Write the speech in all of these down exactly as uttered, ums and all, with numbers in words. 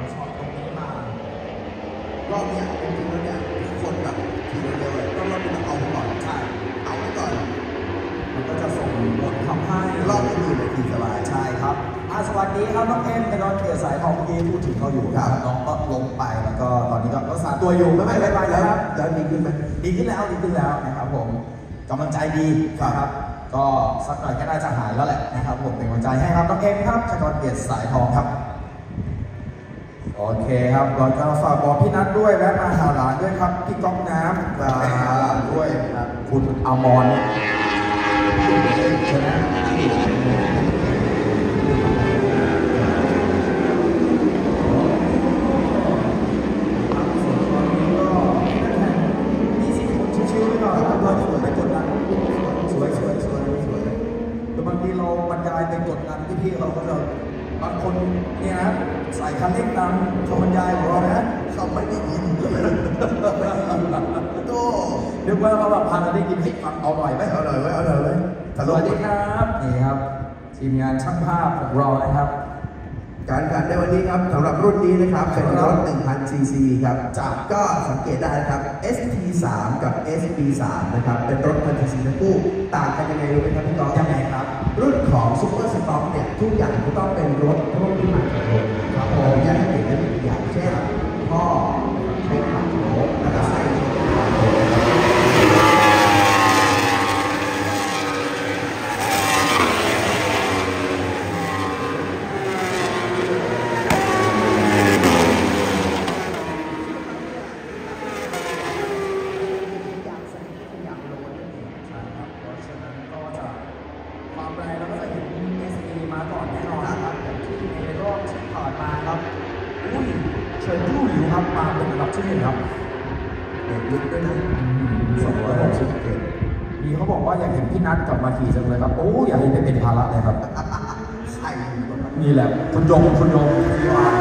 ช็อตตรงนี้มารอบเนี้ยจริงๆแล้วเนี่ยทุกคนแบบทีเดียวเลยต้องรอบนี้ต้องเอาไว้ก่อนใช่เอาไว้ก่อนมันก็จะส่งผลทำให้รอบอื่นเลยทีสบายใช่ครับสวัสดีครับน้องเอ็มเป็นน้องเกียรติสายทองเมื่อกี้พูดถึงเขาอยู่ครับน้องก็ลงไปแล้วก็ตอนนี้ก็รักษาตัวอยู่ไม่ไม่ไปแล้วแล้วดีขึ้นไหมดีขึ้นแล้วดีขึ้นแล้วนะครับผมกำลังใจดีครับก็สักหน่อยก็น่าจะหายแล้วแหละนะครับผมเป็นกำลังใจให้ครับน้องเอ็มครับชกรเกียรติสายทองครับโอเคครับก่อนจะฝากบอกพี่นัทด้วยแวะมาหาหลานด้วยครับพี่ก๊อกน้ำมาหาหลานด้วยครับคุณอมรใช่ไหมพี่เขาก็จะบางคนเนี่ยนะใส่คันเร่งตามคำบรรยายของเรานะเขาไม่ได้ยินโตเรียกว่าเราแบบพาเราได้ยินให้ฟังเอาหน่อยไหมเอาหน่อยไว้เอาหน่อยไว้สวัสดีครับนี่ครับทีมงานช่างภาพของเรานะครับการแข่งในวันนี้ครับสำหรับรุ่นนี้นะครับเป็นรถ หนึ่งพัน ซี ซี ครับจากก็สังเกตได้ครับ เอส ที สาม กับ เอส พี สาม นะครับเป็นรถพันธุ์ซีทั้งคู่ต่างกันยังไงรู้ไหมครับพี่กอล์ฟยังไงครับรุ่นของซุปเปอร์สต็อกเนี่ยทุกอย่างก็ต้องเป็นรถรุ่นที่มาจากรถครับผมอยากให้เห็นได้เป็นอย่างเช่นพ่อใช้ขับรถแล้วก็ใส่มาเป็นอันดับที่หนึ่งครับเด็กลึกด้วยนะสองร้อยหกสิบเอ็ดมีเขาบอกว่าอยากเห็นพี่นัทกลับมาขี่จังเลยครับโอ้อยากเห็นเป็นภาระเลยครับใช่นี่แหละคุณยงคุณยงที่ว่า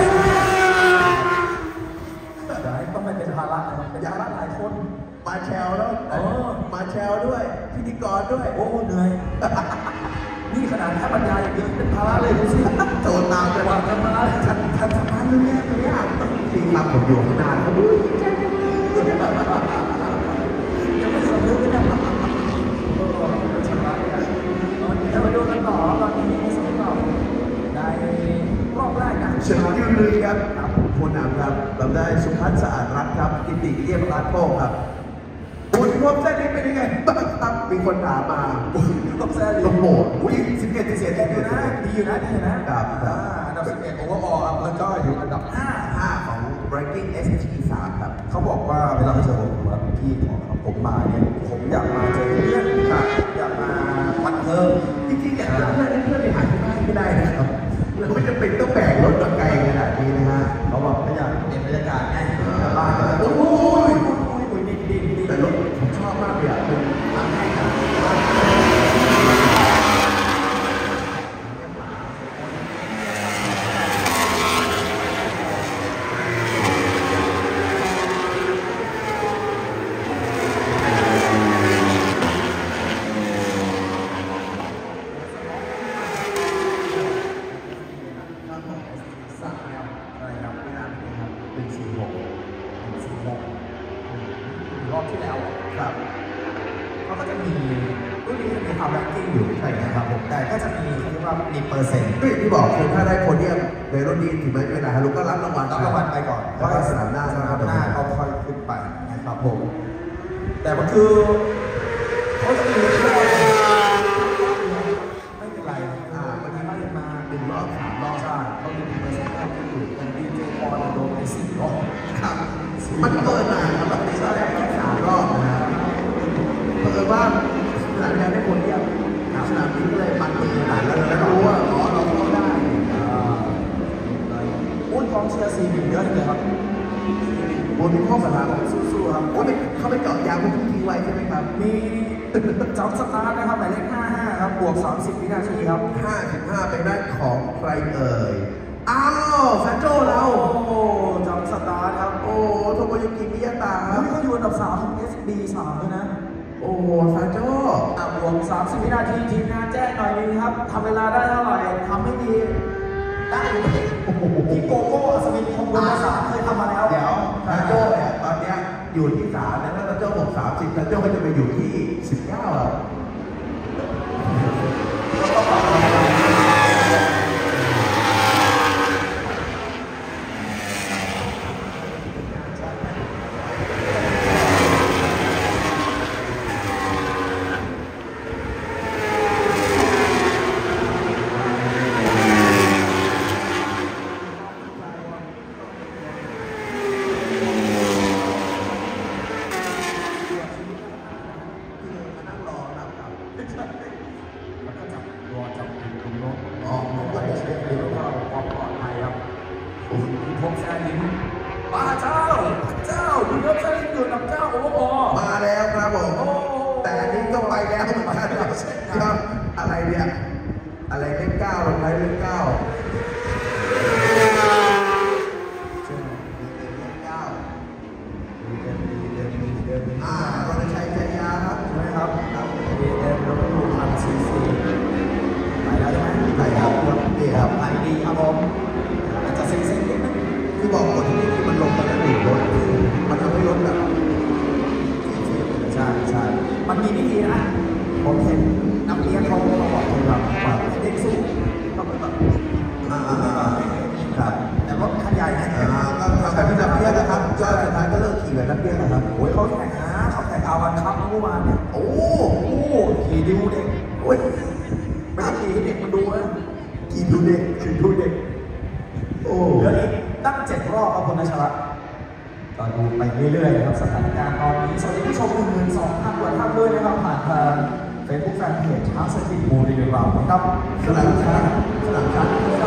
อยากให้ต้องไม่เป็นภาระนะครับเป็นภาระหลายคนมาแชลแล้วมาแชลด้วยพิธีกรด้วยโอ้เหนื่อยนี่ขนาดแค่บรรยายอย่างเดียวเป็นภาระเลยดูสิโจรตามจะวางกันมาทันทันสมาร์ทเลยเนี่ยตัวอย่างจริงครับผมอยู่ข้างหน้าเขาดูยังไม่สำนึกเลยนะจะมาดูกันต่อตอนนี้สำหรับในรอบแรกนะชนะที่ลือครับผู้นำครับเราได้สุพัฒน์สะอาดรัตน์ครับกิติเยี่ยมรัตน์โป้ครับคุณรวมเส้นนี้เป็นยังไงบ้างครับมีคนถามมารวมเส้นโอ้โหสิบเอ็ดสิบเอ็ดดีอยู่นะดีอยู่นะดีอยู่นะครับอันดับสิบเอ็ดโอเวอร์ออลแล้วก็อยู่อันดับห้าห้าของ Breaking เอส ที สาม ครับเขาบอกว่าเวลาไปเจอผมว่าพี่ของผมมาเนี่ยผมอยากมาเจอเพื่อนอยากมาปัดเพิ่มจริงๆอยากจะเพื่อนเพื่อนไปหาที่บ้านก็ได้นะครับเราไม่จำเป็นต้องแบกรถไกลขนาดนี้นะฮะเขาบอกไม่อยากเห็นบรรยากาศไงบ้านโอ้โหแต่รถผมชอบมากเลยอ่ะเป็นทางให้กันรอบที่แล้วครับเขาก็จะมีรุ่นนี้จะมีความแรงกิ้งอยู่ใช่ไหมครับผมแต่ก็จะมีเขาเรียกว่ามีเปอร์เซ็นต์ก็อย่างที่บอกคือถ้าได้โพเดียมในรุ่นนี้ถึงแม้เวลาฮารุก็รับรางวัลรับรางวัลไปก่อนเพราะสนามหน้าสนามหน้าเขาค่อยขึ้นไปนะครับผมแต่มันคือเขาจะมีแค่ไม่เป็นไรอ่าวันนี้ไม่มาหนึ่งรอบสามรอบใช่เขามีเปอร์เซ็นต์ที่อยู่ตรงดีเจปอนโดนไปสี่รอบครับมันเกินมาครับแบบนี้ก็ได้สามรอบนะครับเปิดว่าสนามนี้ได้โพเดียมสนามนี้ก็เลยมันมือหนาแล้วแล้วรู้ว่าอ๋อเราเข้าได้อุ้ยกองเชียร์สีหนึ่งเยอะเลยครับบนข้อสนามสู้ๆครับโอ้ยเข้าไปเจาะยางที่ทิ้งไว้ใช่ไหมครับมีจับสตาร์ทนะครับหมายเลขห้าสิบห้าครับบวกสามสิบวินาทีครับห้าสิบห้าเป็นด้านของใครเอ่ยอ้าวซานโจ้เราโอ้จับสตาร์ทครับโอ้โทโมยุกิมิยาตะครับเขาอยู่อันดับสามของ เอส บี สามด้วยนะโอ้โหซานโจ้อ่ะบวกสามสิบวินาทีทีมงานแจ้งหน่อยนึงครับทำเวลาได้เท่าไหร่ทำให้ดีได้อยู่ที่โกโก้อัศวินสิบซันโยก็จะไปอยู่ที่สิบเก้าอ่ะมาเจ้าเจ้าดูเยอะแค่นี้อยู่กับเจ้าโอ้โหมาแล้วครับผมแต่อันนี้ก็ไปแล้วเหมือนกันครับอะไรเนี่ยอะไรเลขเก้าลงไปเลขเก้าอ่ารณชัยชัยยาครับใช่ไหมครับครับดีเอ็มแล้วก็ดูพันซีซีไปแล้วใช่ไหมไปครับดีครับไปดีครับผมอาจจะเซ็งๆนิดนึงคือบอกกดที่นี่คือมันลงไปแล้วดูดรถมันทำให้รถแบบใช่ใช่มันมีวิธีนะผมเห็นนักเรียนเขาบอกเลยครับว่าเด็กสู้ต้องเป็นแบบครับแต่รถคันใหญ่นะก็ทำแบบที่นักเรียนนะครับก็สุดท้ายก็เลิกขี่แบบนักเรียนนะครับโอ้ยเขาแข่งนะเขาแข่งอาวันครับเมื่อวานเนี่ยโอ้โหขี่ดูเด็กโอ้ยไม่ได้ขี่ให้เด็กมันดูนะขี่ดูเด็กขี่ดูเด็กโอ้เหลืออีกตั้งเจ็ดรอบครับคุณนชรัตน์ก็ดูไปเรื่อยๆครับสถานการณ์ตอนนี้สวัสดีผู้ชมหนึ่งหมื่นสองพันกว่าท่านด้วยนะครับผ่านทางเฟซบุ๊กแฟนเพจท้าสถิตบูรีเรานะครับสนามช้างสนามช้าง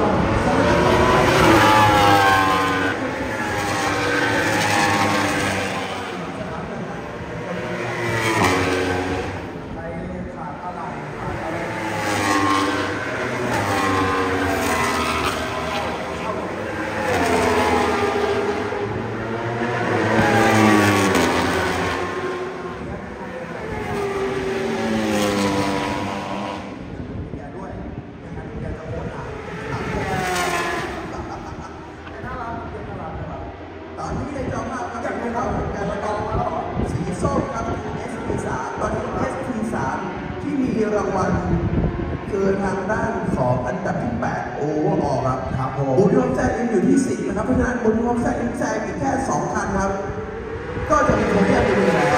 รางวัลคือทางด้านของอันดับที่แปดโอเวอร์ออลครับครับผมบุญรวมแซงยังอยู่ที่สิบนะครับเพราะฉะนั้นบุญรวมแซงยังแซงอีกแค่สองคันครับก็จะมีคนแยกไปเลยนะครับ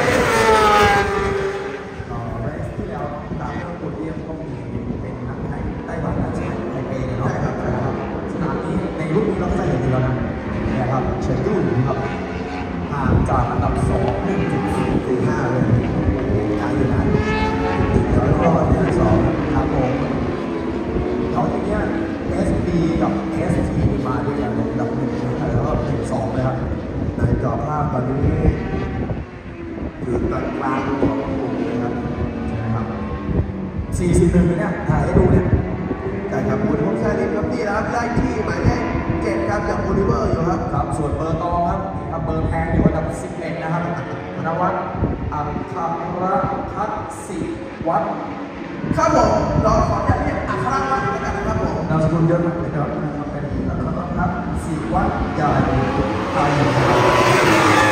เรสที่แล้วตามเรื่องบุญเรียมก็มีเป็นนักแข่งไต้หวันนักแข่งไทเปเนาะใช่ครับสนามนี้ในรุ่นนี้เราก็จะเห็นแล้วนะนะครับเชนรุ่นครับห่างจากอันดับสองหนึ่งจุดสี่ห้าเลยไกลอยู่นะแล้วก็ที่สองครับผมเขาทีเนี้ย เอส บี กับ เอส ที มาด้วยกันอันดับหนึ่งแล้วก็หนึ่งสองเลยครับในจอภาพตอนนี้อยู่กลางกลางของกลุ่มเลยครับใช่ไหมครับสี่สิบหนึ่งเนี่ยถ่ายให้ดูเนี่ยแต่ครับบุญของแซนิมครับนี่ครับได้ที่หมายเลขเจ็ดครับจากโอลิเวอร์อยู่ครับครับส่วนเบอร์ตองครับครับเบอร์แพงอยู่อันดับสิบเอ็ดนะครับธนวัฒน์อัครทัศน์ศิวัฒน์ครับผมเราขออนุญาตเรียกอัครวัฒน์แล้วกันนะครับผมนามสกุลเยอะมากเลยครับเป็นอัครทัศน์ศิวัฒน์ใหญ่ไทย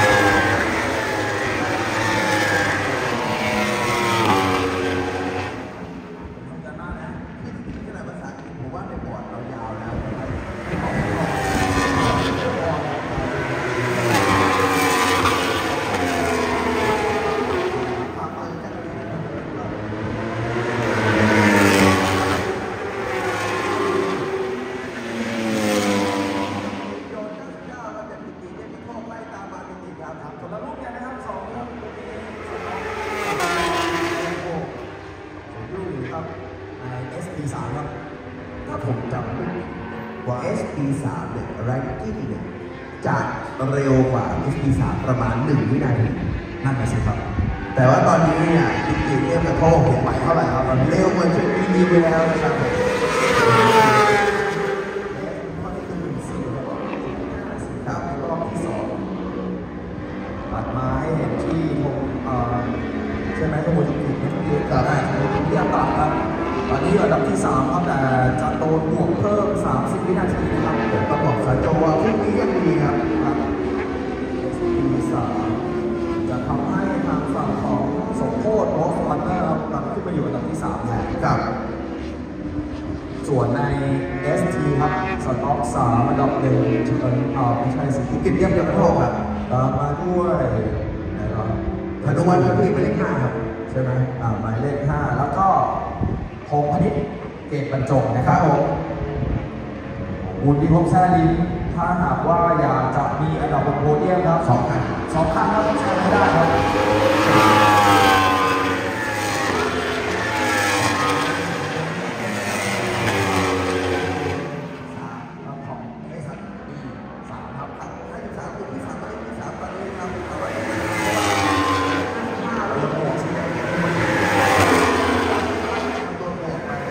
ถ้าผมจำได้ว่า เอส พี สาม เนี่ย ranking เนี่ยจะเร็วกว่า เอส พี สาม ประมาณหนึ่งวินาทีนั่นแหละสิครับแต่ว่าตอนนี้เนี่ยจริงๆเนี่ยมันโค้งเห็นไปเท่าไหร่ครับเร็วเหมือนจะมีไปแล้วนะครับครับรอบที่สองตัดมาให้เห็นที่ผมใช่ไหมขบวนจุดนี้คือการได้ขบวนจุดที่อันดับครับตอนนี้ระดับที่สามครับแต่จะโดนบวกเพิ่มสามสิบวินาทีนะครับผมต้องบอกสายโจว่าพรุ่งนี้ยังมีครับครับที่สามจะทำให้ทางฝั่งของสามแทนครับส่วนใน เอส ที ครับสต็อกสามอันดับหนึ่งชนอ่าไม่ใช่สิกิจเยี่ยมยอดโลกครับตามมาด้วยนะครับธนวัฒน์ครับพี่หมายเลขห้าครับใช่ไหมอ่าหมายเลขห้าแล้วก็พงษ์พนิษฐ์เกตบรรจงนะครับผมบุญพิภพแซ่ลิมถ้าหากว่าอยากจะมีอันดับบนโพเดียมครับสองคันสองคันครับต้องใช้ไม่ได้ครับของเอสบีสามครับให้สามคนที่สามไปที่สามตอนนี้ครับเอาไว้ห้าแล้วก็หกสิบเอ็ดตัวโหดไปเลย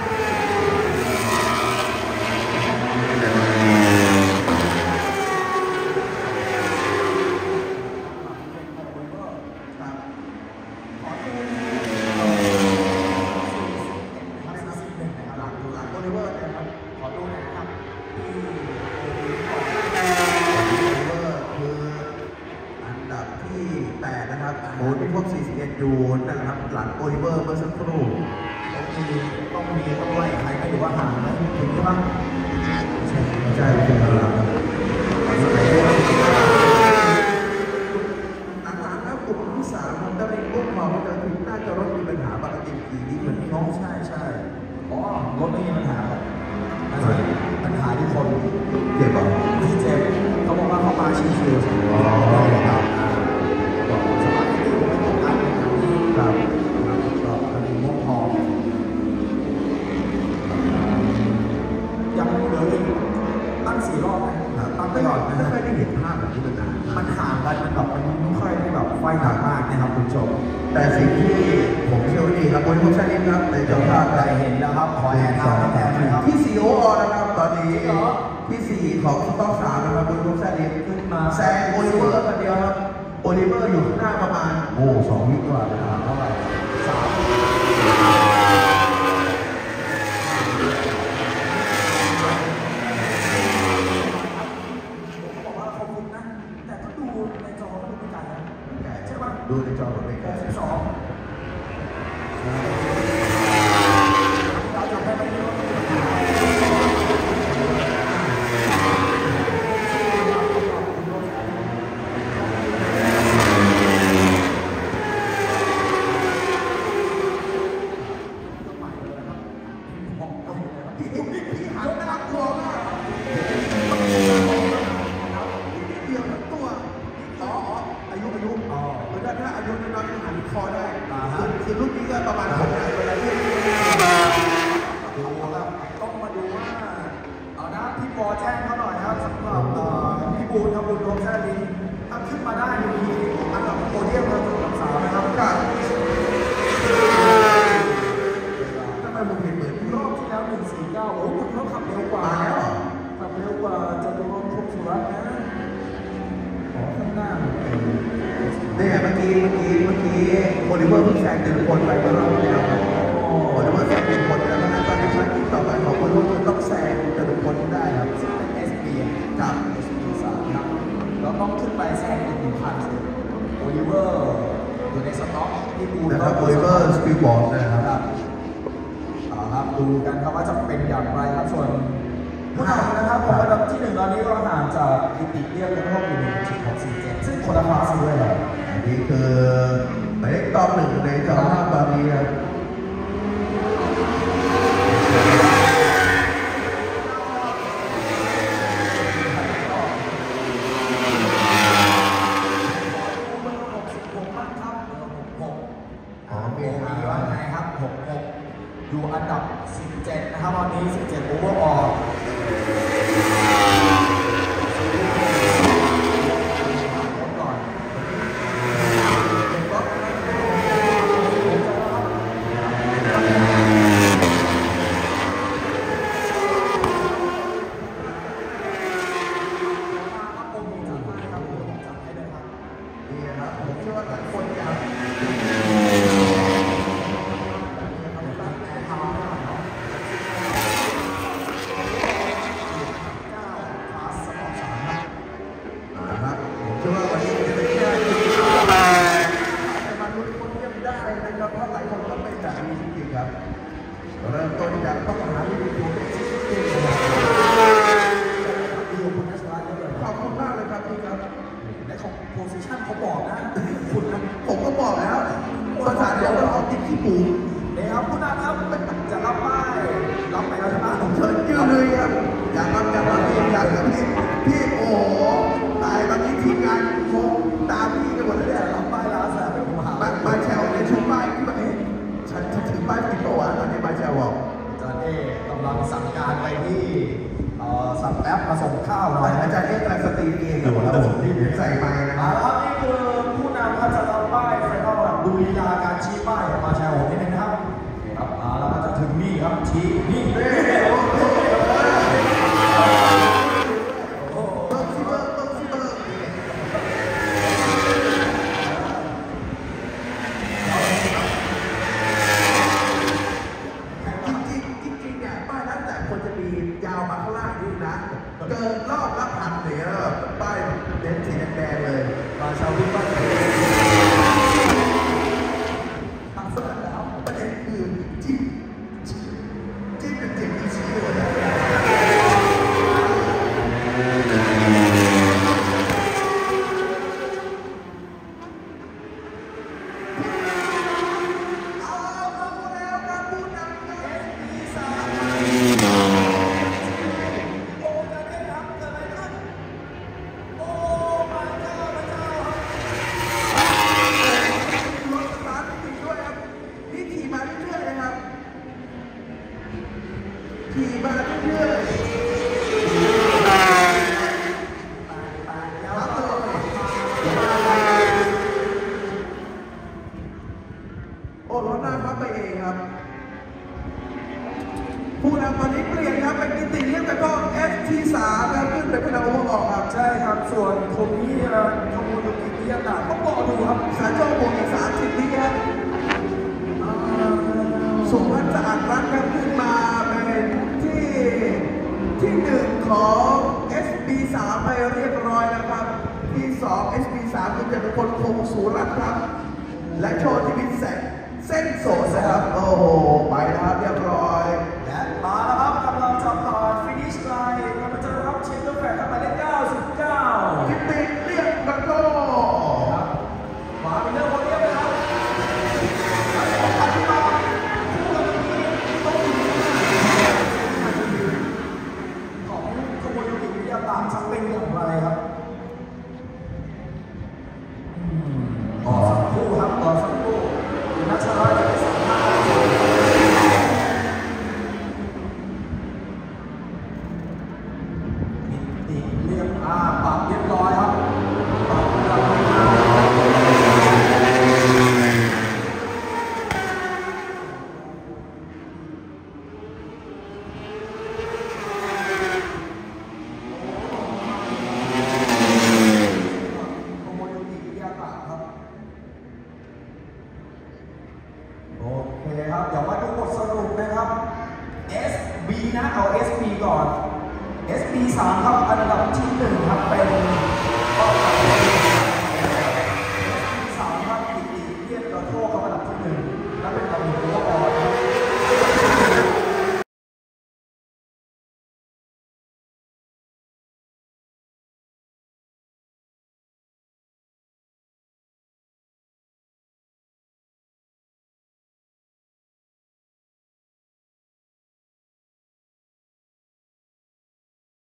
ขอดูหน่อยนะครับที่อันดับที่แปดนะครับโอ้ที่พวกสี่สิบเอ็ดอยู่นั่นแหละครับหลังโอลิเวอร์เมื่อสักครู่ต้องมีต้องมีต้องไล่ใครไม่รู้ว่าห่างไหมถึงใช่ปะใช่ใช่เป็นหลังหลังๆครับกลุ่มที่สามผมได้ไปพวกความจะถึงน่าจะรถมีปัญหาปกติขี่นี้เหมือนน้องใช่ใช่อ๋อรถไม่มีปัญหาหรอกอาจจะปัญหาที่คนเจ็บป่ะที่เจ็บเขาบอกว่าเขามาชิวๆอ๋อครับบอกสบายดีไม่ต้องการเป็นแบบนี้ครับก็คดีม่วงทองยังเหลืออีกตั้งสี่รอบนะตั้งไปไม่ก่อนนะไม่ฮะค่อยได้เห็นภาพแบบนี้มานานมันห่างกันมันแบบมันไม่ค่อยได้แบบไฟหนักมากนะครับคุณผู้ชมแต่สิ่งที่ผมเชื่อว่าดีครับบนพวกชาติครับในเจ้าภาพได้เห็นแล้วครับขอแอนนาแทนนะครับที่สี่โออนะครับตอนนี้ที่สี่ของสต็อกสามนะครับบนพวกชาติขึ้นมาแซงโอลิเวอร์คนเดียวครับโอลิเวอร์อยู่ข้างหน้าประมาณโอ้สองวิกว่านะครับเท่าไหร่สามเขาบอกว่าเขาคุ้มนะแต่ก็ดูในจอก็ดูไม่ไกลนะใช่ปะดูในจอผมไม่ไกลสิบสองเราจบได้ไหมที่รถพี่พี่พี่หันหน้ากลัวมากเดียวทั้งตัวอ๋ออ๋ออายุอายุอ๋อเหมือนกันถ้าอายุน้อยๆหันคอได้คือคือรุ่นนี้ก็ประมาณผมนะเวลาที่ดูแล้วต้องมาดูว่าเอานะพี่ปอแจ้งเขาหน่อยครับสำหรับเอ่อพี่บูนครับบุญรวมแท้ลินถ้าขึ้นมาได้มีอันดับโพเดียมเราอันดับสามนะครับก็ทำไมผมเห็นเหมือนรอบที่แล้วหนึ่งสี่เก้าโอ้คุณเขาขับเร็วกว่ามาแล้วเหรอขับเร็วกว่าจตุรงค์พรหมสุรัตน์นะขอข้างหน้ามันเป็นเนี่ยเมื่อกี้เมื่อกี้เมื่อกี้โอลิเวอร์เพิ่งแซงเดินคนไปเมื่อรอบที่แล้วครับโอลิเวอร์แซงเดินคนแล้วนะตอนนี้ภารกิจต่อไปของโอลิเวอร์ต้องแซงเดินคนได้ครับซึ่งเป็น เอส บีกับเอส บี สามครับเราต้องขึ้นไปแซงอีกหนึ่งพันสิโอลิเวอร์อยู่ในสต็อกที่บูนะครับโอลิเวอร์สปีดบอร์ดนะครับเอาครับดูกันครับว่าจะเป็นอย่างไรครับส่วนผู้นำนะครับผมอันดับที่หนึ่งตอนนี้ก็ห่างจากกิติเรียบแล้วก็อยู่หนึ่งจุดหกสี่เจ็ดซึ่งคนละคลาสด้วยแหละอันนี้คือหมายเลขตองหนึ่งในจอภาพตอนนี้ครับอ๋อมีว่าไงครับหกหกอยู่อันดับสิบเจ็ดนะครับตอนนี้สิบเจ็ดโอเวอร์ออลก่อนเว้อาจารย์เอกกำลังสตรีมเองอยู่ครับผมที่ใส่ไม้นะคอ่ารับครับนี่คือผู้นำครับจะทำป้ายไฟนอลดูลีลาการชี้ป้ายออกมาแชร์โหนิดนึงนะครับนี่ครับอ่าแล้วก็จะถึงนี่ครับชี้นี่เฮ้ยโอ้โหเบิร์กซิเบิร์กเบิร์กซิเบิร์กจริงๆจริงๆเนี่ยป้ายนั้นแต่ควรจะมียาวมาข้างล่างนี่นะเกินรอบละพันเลยอะป้ายเน้นสีแดงๆเลยมาชาววิ่งบ้านทำเสร็จแล้วประเด็นคือจิ้มจิ้มจิ้มกับจิ้มอีชี้เลยนะเอามาแล้วครับผู้นำเอสพีสามโอ้จะได้ครับเกิดอะไรขึ้นโอ้พระเจ้าพระเจ้าครับรถสตาร์ทจริงด้วยครับนี่ขี่มาเรื่อยๆนะครับขี่มาเรื่อยๆครับเลยโอ้รถหน้าพับไปเองครับ ผู้นำตอนนี้เปลี่ยนครับเป็นกิติเรียกแต่ก็ เอส ที สามแล้วขึ้นเป็นพนักงานออกครับใช่ครับส่วนโคมิเอ่อโคโมโยกิมิยาตะต้องบอกดูครับขาโจ้บวกอีกสามสิบวิครับสุพัฒน์สะอาดรักครับขึ้นมาเป็นที่ที่หนึ่งของ เอส บี สาม ไปเรียบร้อยแล้วครับ ที่สอง เอส บี สามคือจะเป็นคนคงสูรัตน์ครับ และโชว์ทีวิตแสงเส้นโสดนะครับ โอ้โห ไปแล้วครับเรียบร้อยและมาแล้วครับกำลังจะผ่านฟินิชไลน์กำลังจะรับเช็คกาแฟครับหมายเลขเก้าสิบเก้ากิติเรียกตะโกครับมาเป็นเรื่องคนเดียวนะครับของปัจจุบันคู่กรณีต้องมีของโคโมโยกิมิยาตะจะเป็นอย่างไรครับ